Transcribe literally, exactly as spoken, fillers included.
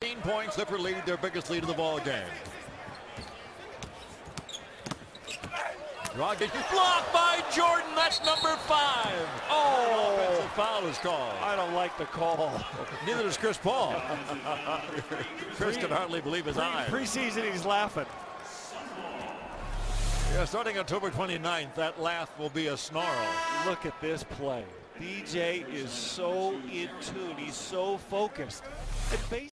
fifteen points, Clipper lead, their biggest lead of the ball game. Dragic is blocked by Jordan. That's number five. Oh, offensive foul is called. I don't like the call. Neither does Chris Paul. Chris can hardly believe his eyes. Preseason, he's laughing. Yeah, starting October twenty-ninth, that laugh will be a snarl. Look at this play. D J is so in tune. He's so focused. And